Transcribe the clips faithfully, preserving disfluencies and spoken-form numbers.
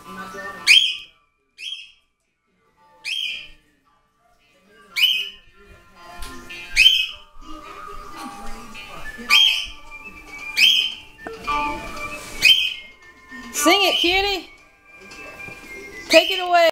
Sing it, cutie. Take it away.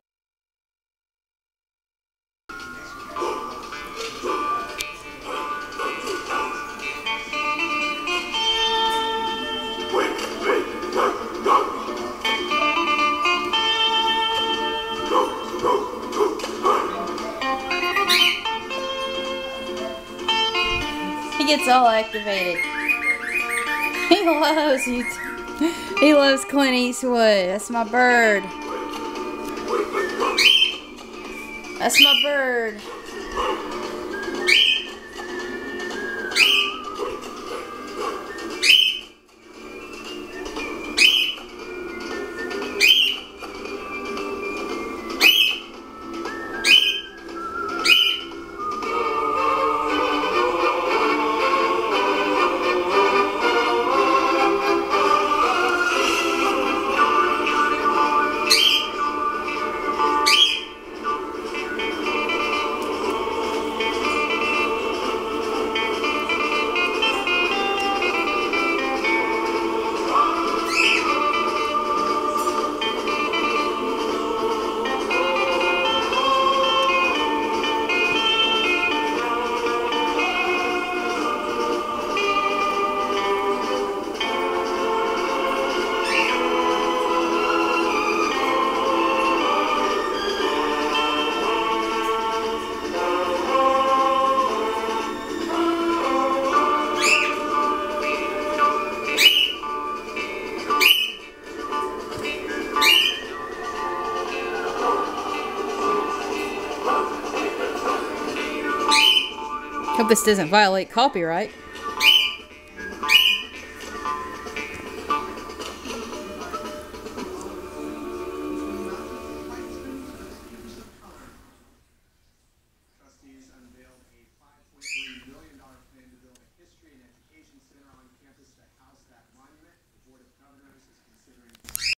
He gets all activated. He loves you. He loves Clint Eastwood. That's my bird. That's my bird. Hope this doesn't violate copyright.